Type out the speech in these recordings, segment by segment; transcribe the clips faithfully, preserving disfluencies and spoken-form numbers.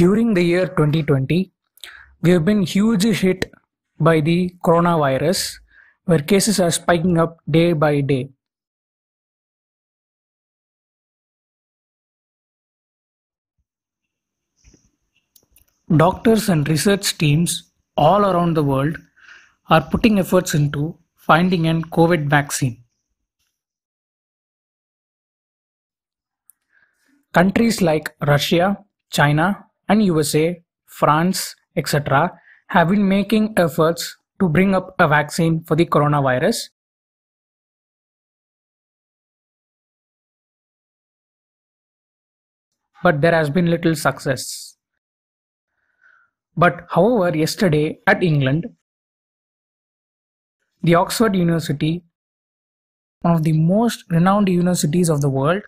During the year twenty twenty, we have been hugely hit by the coronavirus, where cases are spiking up day by day. Doctors and research teams all around the world are putting efforts into finding an COVID vaccine. Countries like Russia, China, and U S A, France, et cetera have been making efforts to bring up a vaccine for the coronavirus. But there has been little success. But however, yesterday at England, the Oxford University, one of the most renowned universities of the world,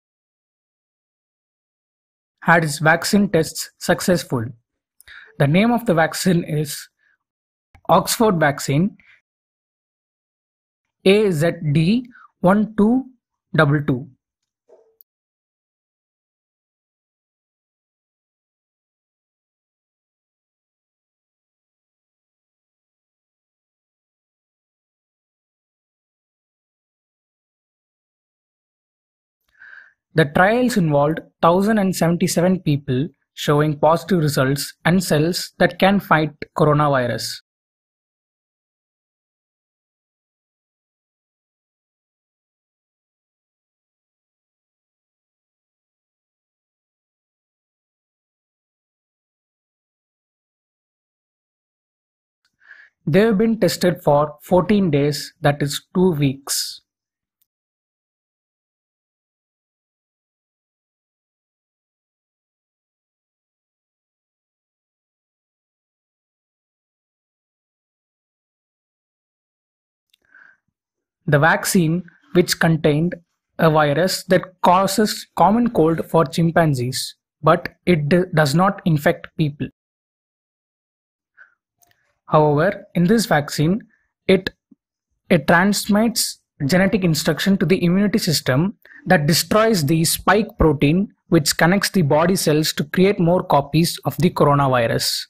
had its vaccine tests successful. The name of the vaccine is Oxford Vaccine A Z D one two two two. The trials involved one thousand seventy-seven people showing positive results and cells that can fight coronavirus. They have been tested for fourteen days, that is two weeks. The vaccine, which contained a virus that causes common cold for chimpanzees, but it d- does not infect people. However, in this vaccine, it, it transmits genetic instruction to the immunity system that destroys the spike protein which connects the body cells to create more copies of the coronavirus.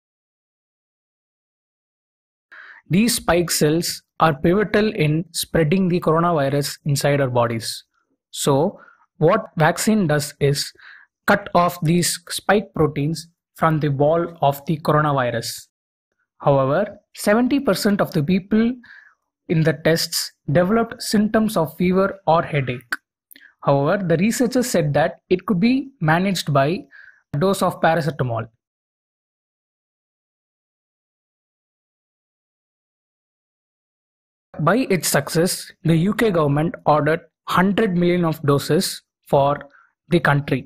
These spike cells are pivotal in spreading the coronavirus inside our bodies. So, what vaccine does is cut off these spike proteins from the wall of the coronavirus. However, seventy percent of the people in the tests developed symptoms of fever or headache. However, the researchers said that it could be managed by a dose of paracetamol. By its success, the U K government ordered one hundred million of doses for the country.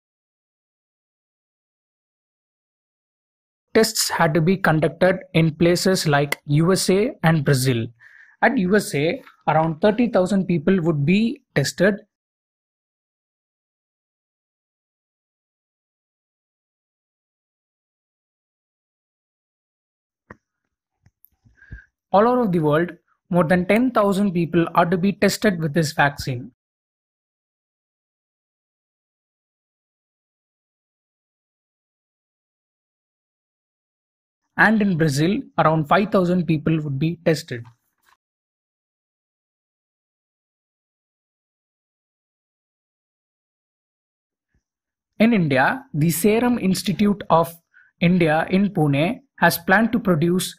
Tests had to be conducted in places like U S A and Brazil. At U S A, around thirty thousand people would be tested. All over the world, more than ten thousand people are to be tested with this vaccine. And in Brazil, around five thousand people would be tested. In India, the Serum Institute of India in Pune has planned to produce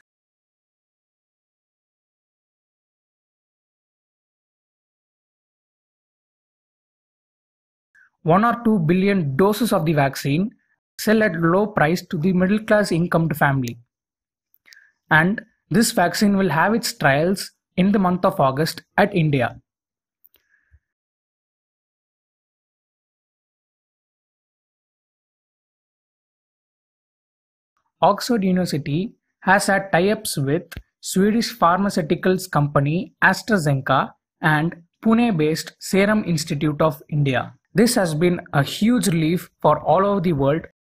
one or two billion doses of the vaccine, sell at low price to the middle class incomed family. And this vaccine will have its trials in the month of August at India. Oxford University has had tie-ups with Swedish pharmaceuticals company AstraZeneca and Pune-based Serum Institute of India. This has been a huge relief for all over the world